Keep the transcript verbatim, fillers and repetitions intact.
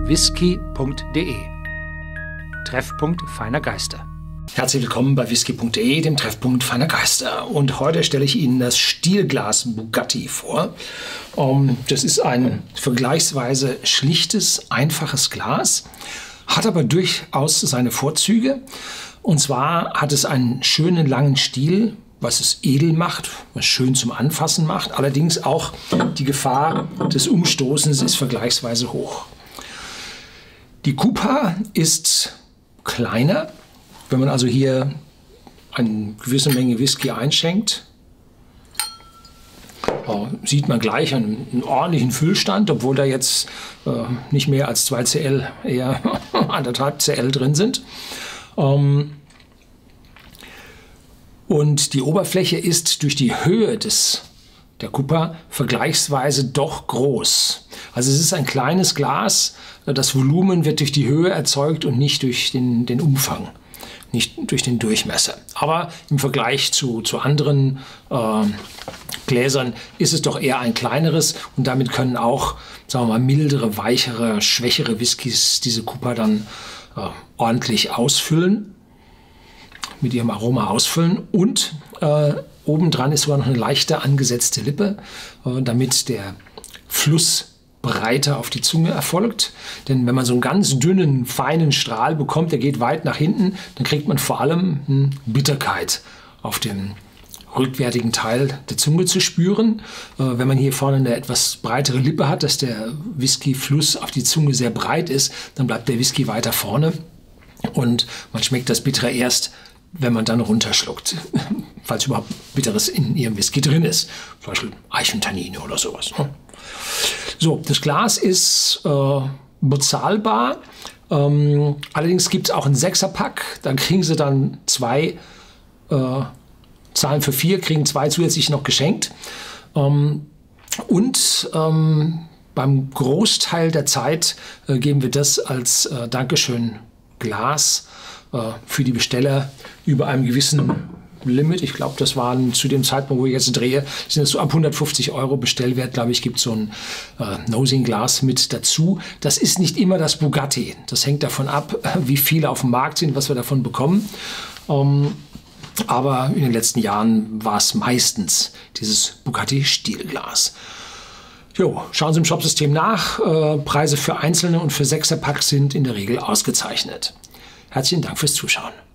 whisky punkt de. Treffpunkt feiner Geister. Herzlich willkommen bei whisky punkt de, dem Treffpunkt feiner Geister. Und heute stelle ich Ihnen das Stielglas Bugatti vor. Das ist ein vergleichsweise schlichtes, einfaches Glas, hat aber durchaus seine Vorzüge. Und zwar hat es einen schönen langen Stiel, was es edel macht, was schön zum Anfassen macht. Allerdings auch die Gefahr des Umstoßens ist vergleichsweise hoch. Die Kupa ist kleiner. Wenn man also hier eine gewisse Menge Whisky einschenkt, sieht man gleich einen, einen ordentlichen Füllstand, obwohl da jetzt äh, nicht mehr als zwei Zentiliter, eher anderthalb Zentiliter drin sind. Ähm, Und die Oberfläche ist durch die Höhe des, der Kupa vergleichsweise doch groß. Also es ist ein kleines Glas, das Volumen wird durch die Höhe erzeugt und nicht durch den, den Umfang, nicht durch den Durchmesser. Aber im Vergleich zu, zu anderen äh, Gläsern ist es doch eher ein kleineres und damit können auch, sagen wir mal, mildere, weichere, schwächere Whiskys diese Kupa dann äh, ordentlich ausfüllen. Mit ihrem Aroma ausfüllen und äh, obendran ist sogar noch eine leichte angesetzte Lippe, äh, damit der Fluss breiter auf die Zunge erfolgt. Denn wenn man so einen ganz dünnen, feinen Strahl bekommt, der geht weit nach hinten, dann kriegt man vor allem hm, Bitterkeit auf dem rückwärtigen Teil der Zunge zu spüren. Äh, wenn man hier vorne eine etwas breitere Lippe hat, dass der Whisky-Fluss auf die Zunge sehr breit ist, dann bleibt der Whisky weiter vorne und man schmeckt das Bittere erst, wenn man dann runterschluckt, falls überhaupt Bitteres in ihrem Whisky drin ist. Zum Beispiel Eichentannine oder sowas. So, das Glas ist äh, bezahlbar. Ähm, allerdings gibt es auch einen Sechserpack. Dann kriegen Sie dann zwei, äh, zahlen für vier, kriegen zwei zusätzlich noch geschenkt. Ähm, und ähm, beim Großteil der Zeit äh, geben wir das als äh, Dankeschön Glas für die Besteller über einem gewissen Limit. Ich glaube, das waren zu dem Zeitpunkt, wo ich jetzt drehe, sind es so ab hundertfünfzig Euro Bestellwert, glaube ich, gibt so ein äh, Nosing-Glas mit dazu. Das ist nicht immer das Bugatti. Das hängt davon ab, wie viele auf dem Markt sind, was wir davon bekommen. Ähm, aber in den letzten Jahren war es meistens dieses Bugatti-Stielglas. Jo, schauen Sie im Shopsystem nach. Äh, Preise für einzelne und für Sechserpack sind in der Regel ausgezeichnet. Herzlichen Dank fürs Zuschauen.